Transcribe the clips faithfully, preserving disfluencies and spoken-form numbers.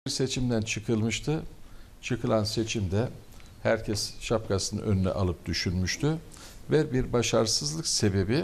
Seçimden çıkılmıştı. Çıkılan seçimde herkes şapkasını önüne alıp düşünmüştü ve bir başarısızlık sebebi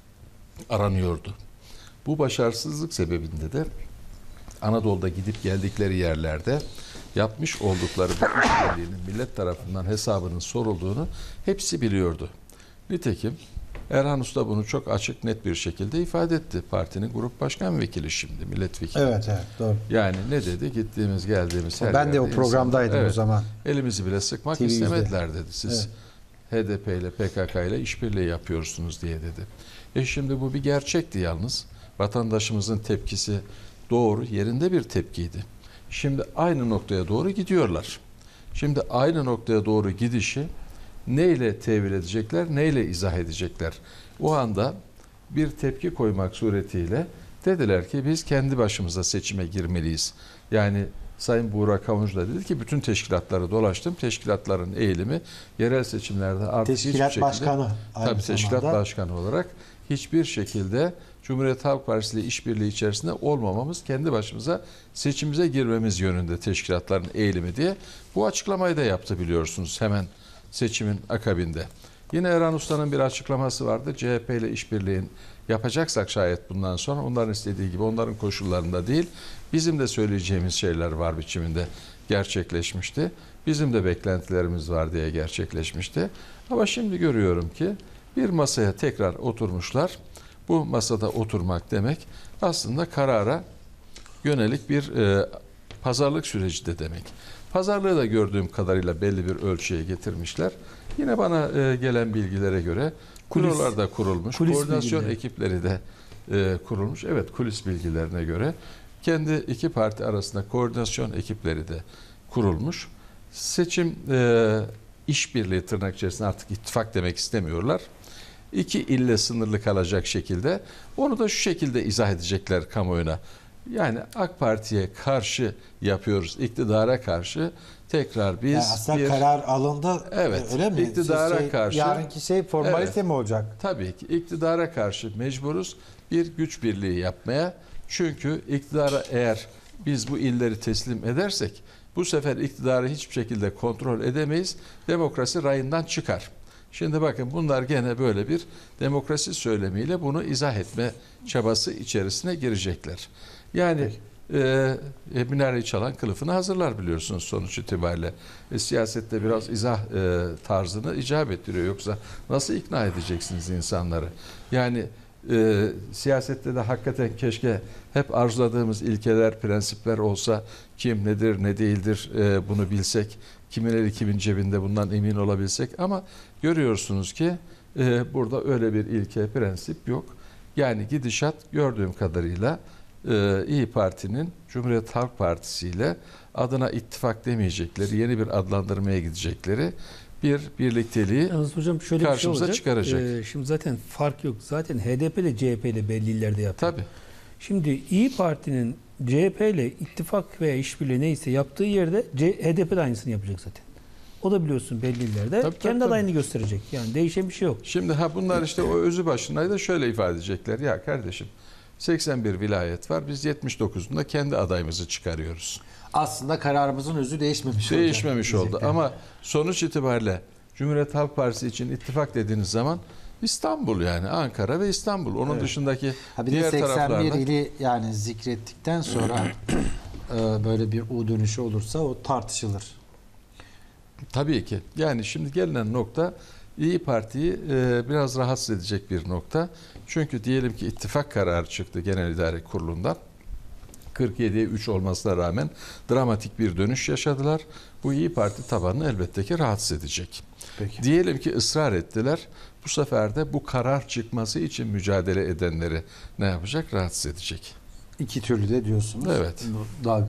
aranıyordu. Bu başarısızlık sebebinde de Anadolu'da gidip geldikleri yerlerde yapmış oldukları bu işbirliğinin millet tarafından hesabının sorulduğunu hepsi biliyordu. Nitekim Erhan Usta bunu çok açık net bir şekilde ifade etti. Partinin grup başkan vekili şimdi, milletvekili. Evet, evet, doğru. Yani ne dedi? Gittiğimiz, geldiğimiz her Ben de o programdaydım insanlar, o zaman. Elimizi bile sıkmak T V'de istemediler dedi. Siz evet. H D P ile P K K ile işbirliği yapıyorsunuz diye dedi. E şimdi bu bir gerçekti yalnız. Vatandaşımızın tepkisi doğru, yerinde bir tepkiydi. Şimdi aynı noktaya doğru gidiyorlar. Şimdi aynı noktaya doğru gidişi neyle tevil edecekler, neyle izah edecekler? O anda bir tepki koymak suretiyle dediler ki biz kendi başımıza seçime girmeliyiz. Yani Sayın Buğra Kavuncu da dedi ki bütün teşkilatları dolaştım. Teşkilatların eğilimi yerel seçimlerde artık Teşkilat hiçbir şekilde, başkanı tabii teşkilat başkanı olarak hiçbir şekilde Cumhuriyet Halk Partisi ile işbirliği içerisinde olmamamız, kendi başımıza seçimimize girmemiz yönünde teşkilatların eğilimi diye bu açıklamayı da yaptı biliyorsunuz hemen seçimin akabinde. Yine Erhan Usta'nın bir açıklaması vardı. C H P ile işbirliğin yapacaksak şayet bundan sonra onların istediği gibi, onların koşullarında değil, bizim de söyleyeceğimiz şeyler var biçiminde gerçekleşmişti. Bizim de beklentilerimiz var diye gerçekleşmişti. Ama şimdi görüyorum ki bir masaya tekrar oturmuşlar. Bu masada oturmak demek aslında karara yönelik bir e, pazarlık süreci de demek. Pazarlığı da gördüğüm kadarıyla belli bir ölçüye getirmişler. Yine bana e, gelen bilgilere göre kulis da kurulmuş, koordinasyon bilgileri. ekipleri de e, kurulmuş. Evet, kulis bilgilerine göre kendi iki parti arasında koordinasyon ekipleri de kurulmuş. Seçim e, işbirliği tırnak içerisinde artık ittifak demek istemiyorlar. İki ille sınırlı kalacak şekilde onu da şu şekilde izah edecekler kamuoyuna. Yani AK Parti'ye karşı yapıyoruz, iktidara karşı tekrar biz yani aslında bir... karar alındı, evet, öyle mi? iktidara şey, karşı... Yarınki şey formalite evet, mi olacak? Tabii ki iktidara karşı mecburuz bir güç birliği yapmaya. Çünkü iktidara eğer biz bu illeri teslim edersek bu sefer iktidarı hiçbir şekilde kontrol edemeyiz. Demokrasi rayından çıkar. Şimdi bakın bunlar gene böyle bir demokrasi söylemiyle bunu izah etme çabası içerisine girecekler. Yani e, e, minareyi çalan kılıfını hazırlar biliyorsunuz sonuç itibariyle. E, siyasette biraz izah e, tarzını icap ettiriyor. Yoksa nasıl ikna edeceksiniz insanları? Yani e, siyasette de hakikaten keşke hep arzuladığımız ilkeler, prensipler olsa kim nedir, ne değildir e, bunu bilsek. Kimin eli kimin cebinde bundan emin olabilsek. Ama görüyorsunuz ki e, burada öyle bir ilke, prensip yok. Yani gidişat gördüğüm kadarıyla e, İYİ Parti'nin Cumhuriyet Halk Partisi ile adına ittifak demeyecekleri, yeni bir adlandırmaya gidecekleri bir birlikteliği Yalnız hocam şöyle karşımıza bir şey çıkaracak. Ee, şimdi zaten fark yok. Zaten H D P ile C H P ile belli illerde yapıyor. Tabii. Şimdi İYİ Parti'nin C H P ile ittifak veya işbirliği neyse yaptığı yerde H D P de aynısını yapacak zaten. O da biliyorsun belli illerde. Tabii, kendi tabii, adayını tabii. gösterecek. Yani değişen bir şey yok. Şimdi ha bunlar işte o özü başındaydı şöyle ifade edecekler. Ya kardeşim seksen bir vilayet var. Biz yetmiş dokuzunda kendi adayımızı çıkarıyoruz. Aslında kararımızın özü değişmemiş oldu. Değişmemiş oldu ama sonuç itibariyle Cumhuriyet Halk Partisi için ittifak dediğiniz zaman İstanbul, yani Ankara ve İstanbul. Onun evet. dışındaki ha bir diğer de seksen bir taraflarda ili yani zikrettikten sonra e, böyle bir U dönüşü olursa o tartışılır. Tabii ki. Yani şimdi gelinen nokta İYİ Parti'yi e, biraz rahatsız edecek bir nokta. Çünkü diyelim ki ittifak kararı çıktı Genel İdare Kurulu'ndan. kırk yediye üç olmasına rağmen dramatik bir dönüş yaşadılar. Bu İYİ Parti tabanını elbette ki rahatsız edecek. Peki. Diyelim ki ısrar ettiler. Bu sefer de bu karar çıkması için mücadele edenleri ne yapacak? Rahatsız edecek. İki türlü de diyorsunuz. Evet. Daha